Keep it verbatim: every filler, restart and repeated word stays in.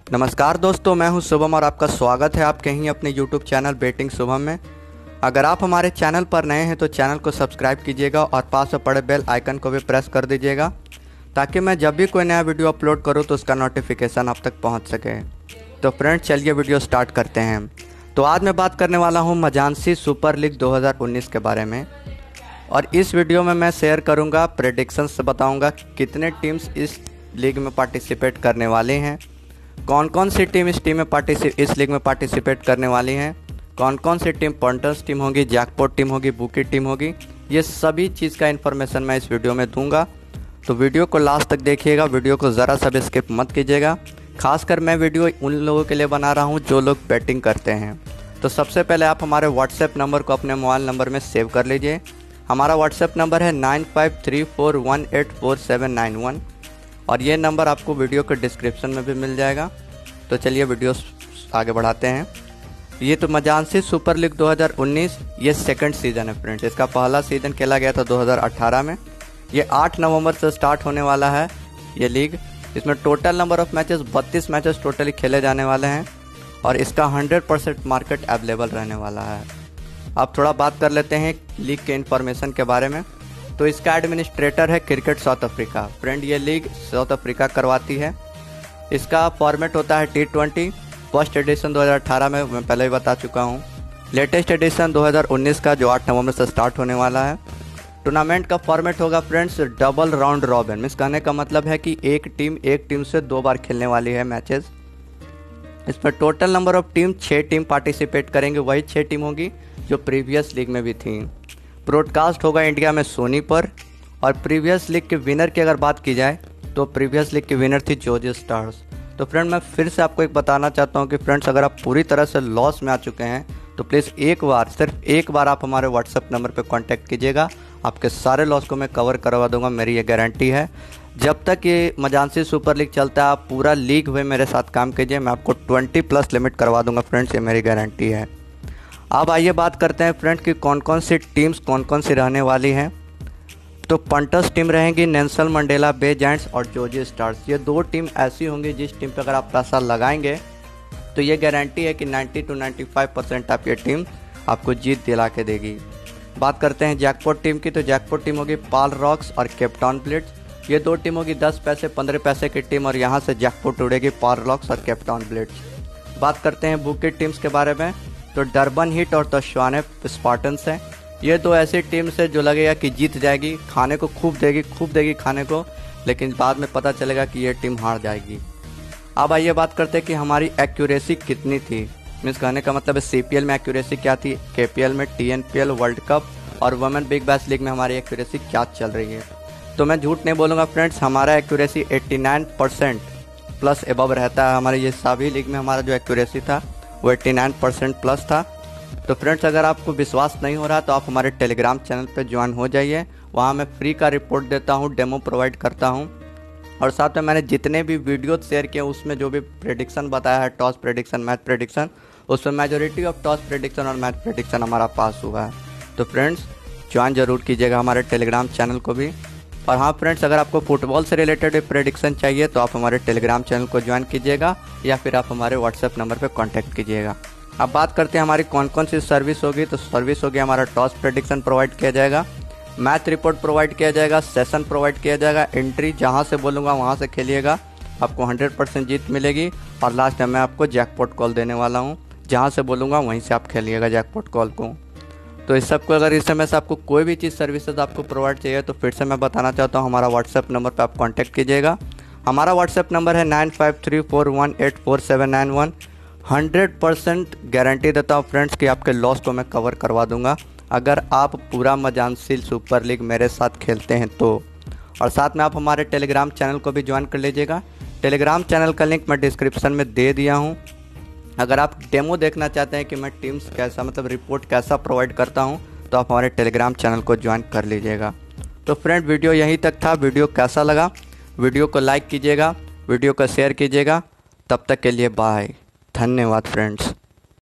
नमस्कार दोस्तों, मैं हूं शुभम और आपका स्वागत है आपके ही अपने यूट्यूब चैनल बेटिंग शुभम में। अगर आप हमारे चैनल पर नए हैं तो चैनल को सब्सक्राइब कीजिएगा और पास में पड़े बेल आइकन को भी प्रेस कर दीजिएगा ताकि मैं जब भी कोई नया वीडियो अपलोड करूं तो उसका नोटिफिकेशन आप तक पहुंच सके। तो फ्रेंड्स, चलिए वीडियो स्टार्ट करते हैं। तो आज मैं बात करने वाला हूँ मजानसी सुपर लीग दो हज़ार उन्नीस के बारे में और इस वीडियो में मैं शेयर करूँगा प्रेडिक्शंस, बताऊँगा कितने टीम्स इस लीग में पार्टिसिपेट करने वाले हैं, कौन कौन सी टीम इस टीम में पार्टिसिप इस लीग में पार्टिसिपेट करने वाली हैं, कौन कौन सी टीम पंटर्स टीम होगी, जैकपॉट टीम होगी, बुकी टीम होगी। ये सभी चीज़ का इन्फॉर्मेशन मैं इस वीडियो में दूंगा। तो वीडियो को लास्ट तक देखिएगा, वीडियो को ज़रा सा भी स्किप मत कीजिएगा। खासकर मैं वीडियो उन लोगों के लिए बना रहा हूँ जो लोग बैटिंग करते हैं। तो सबसे पहले आप हमारे व्हाट्सएप नंबर को अपने मोबाइल नंबर में सेव कर लीजिए। हमारा व्हाट्सएप नंबर है nine five three four one eight four seven nine one और ये नंबर आपको वीडियो के डिस्क्रिप्शन में भी मिल जाएगा। तो चलिए वीडियो आगे बढ़ाते हैं। ये तो मजानसी सुपर लीग दो हज़ार उन्नीस ये सेकंड सीज़न है फ्रेंड्स। इसका पहला सीज़न खेला गया था दो हज़ार अठारह में। ये आठ नवंबर से स्टार्ट होने वाला है ये लीग। इसमें टोटल नंबर ऑफ मैचेस बत्तीस मैचेस टोटली खेले जाने वाले हैं और इसका हंड्रेड परसेंट मार्केट अवेलेबल रहने वाला है। अब थोड़ा बात कर लेते हैं लीग के इन्फॉर्मेशन के बारे में। तो इसका एडमिनिस्ट्रेटर है क्रिकेट साउथ अफ्रीका। फ्रेंड, ये लीग साउथ अफ्रीका करवाती है। इसका फॉर्मेट होता है टी ट्वेंटी। फर्स्ट एडिशन दो हज़ार अठारह में मैं पहले ही बता चुका हूँ। लेटेस्ट एडिशन दो हज़ार उन्नीस का जो आठ नवंबर से स्टार्ट होने वाला है। टूर्नामेंट का फॉर्मेट होगा friends double round robin. Means कहने का मतलब है कि एक टीम एक टीम से दो बार खेलने वाली है मैचेस। इसमें टोटल नंबर ऑफ टीम छः टीम पार्टिसिपेट करेंगे, वही छः टीम होगी जो प्रीवियस लीग में भी थी। ब्रॉडकास्ट होगा इंडिया में सोनी पर। और प्रीवियस लीग के विनर की अगर बात की जाए तो प्रीवियस लीग की विनर थी जॉर्जिया स्टार्स। तो फ्रेंड, मैं फिर से आपको एक बताना चाहता हूँ कि फ्रेंड्स, अगर आप पूरी तरह से लॉस में आ चुके हैं तो प्लीज़ एक बार, सिर्फ एक बार आप हमारे व्हाट्सएप नंबर पर कांटेक्ट कीजिएगा। आपके सारे लॉस को मैं कवर करवा दूंगा, मेरी ये गारंटी है। जब तक ये मजानसी सुपर लीग चलता है आप पूरा लीग हुए मेरे साथ काम कीजिए, मैं आपको ट्वेंटी प्लस लिमिट करवा दूंगा फ्रेंड्स, ये मेरी गारंटी है। अब आइए बात करते हैं फ्रेंड्स कि कौन कौन सी टीम्स कौन कौन सी रहने वाली हैं। तो पंटर्स टीम रहेंगी, नेल्सन मंडेला बे जायंट्स और जॉर्जिया स्टार्स। ये दो टीम ऐसी होंगी जिस टीम पर अगर आप पैसा लगाएंगे तो ये गारंटी है कि नब्बे टू पचानवे परसेंट आप ये टीम आपको जीत दिला के देगी। बात करते हैं जैकपॉट टीम की। तो जैकपॉट टीम होगी पाल रॉक्स और केपटाउन ब्लिट्स। ये दो टीम होगी दस पैसे पंद्रह पैसे की टीम और यहाँ से जैकपॉट उड़ेगी पाल रॉक्स और केपटाउन ब्लिट्स। बात करते हैं बुकी टीम्स के बारे में। तो डरबन हिट और तस्वाने स्पार्टन्स हैं। ये दो ऐसी टीम्स है जो लगेगा कि जीत जाएगी, खाने को खूब देगी खूब देगी खाने को, लेकिन बाद में पता चलेगा कि ये टीम हार जाएगी। अब आइए बात करते हैं कि हमारी एक्यूरेसी कितनी थी। मीन्स कहने का मतलब है सीपीएल में एक्यूरेसी क्या थी, केपीएल में, टीएनपीएल, वर्ल्ड कप और वुमेन बिग बैश लीग में हमारी एक्यूरेसी क्या चल रही है। तो मैं झूठ नहीं बोलूँगा फ्रेंड्स, हमारा एक्यूरेसी नवासी परसेंट प्लस एबव रहता है। हमारे ये सभी लीग में हमारा जो एक्यूरेसी था वो नवासी परसेंट प्लस था। तो फ्रेंड्स, अगर आपको विश्वास नहीं हो रहा तो आप हमारे टेलीग्राम चैनल पर ज्वाइन हो जाइए। वहाँ मैं फ्री का रिपोर्ट देता हूँ, डेमो प्रोवाइड करता हूँ और साथ में मैंने जितने भी वीडियो शेयर किए उसमें जो भी प्रेडिक्शन बताया है, टॉस प्रेडिक्शन, मैच प्रेडिक्शन, उसमें मेजोरिटी ऑफ टॉस प्रेडिक्शन और मैच प्रेडिक्शन हमारा पास हुआ है। तो फ्रेंड्स, ज्वाइन जरूर कीजिएगा हमारे टेलीग्राम चैनल को भी। और हाँ फ्रेंड्स, अगर आपको फुटबॉल से रिलेटेड प्रेडिक्शन चाहिए तो आप हमारे टेलीग्राम चैनल को ज्वाइन कीजिएगा या फिर आप हमारे व्हाट्सएप नंबर पर कॉन्टैक्ट कीजिएगा। अब बात करते हैं हमारी कौन कौन सी सर्विस होगी। तो सर्विस होगी हमारा टॉस प्रेडिक्शन प्रोवाइड किया जाएगा, मैच रिपोर्ट प्रोवाइड किया जाएगा, सेशन प्रोवाइड किया जाएगा, एंट्री जहां से बोलूँगा वहां से खेलिएगा, आपको हंड्रेड परसेंट जीत मिलेगी। और लास्ट में मैं आपको जैकपॉट कॉल देने वाला हूं, जहां से बोलूँगा वहीं से आप खेलिएगा जैकपॉट कॉल को। तो इस सबको अगर इस समय से आपको कोई भी चीज़ सर्विसेज आपको प्रोवाइड चाहिए तो फिर से मैं बताना चाहता हूँ हमारा व्हाट्सएप नंबर पर आप कॉन्टैक्ट कीजिएगा। हमारा व्हाट्सएप नंबर है nine five three four one eight four seven nine one. Hundred percent guarantee देता हूँ फ्रेंड्स कि आपके लॉस को मैं कवर करवा दूंगा अगर आप पूरा मजानसी सुपर लीग मेरे साथ खेलते हैं तो। और साथ में आप हमारे टेलीग्राम चैनल को भी ज्वाइन कर लीजिएगा। टेलीग्राम चैनल का लिंक मैं डिस्क्रिप्शन में दे दिया हूँ। अगर आप डेमो देखना चाहते हैं कि मैं टीम्स कैसा मतलब रिपोर्ट कैसा प्रोवाइड करता हूँ तो आप हमारे टेलीग्राम चैनल को ज्वाइन कर लीजिएगा। तो फ्रेंड, वीडियो यहीं तक था। वीडियो कैसा लगा, वीडियो को लाइक कीजिएगा, वीडियो को शेयर कीजिएगा। तब तक के लिए बाय, धन्यवाद फ्रेंड्स।